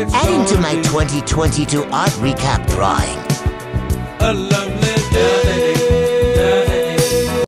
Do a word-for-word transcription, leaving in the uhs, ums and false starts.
Adding to my twenty twenty-two art recap drawing.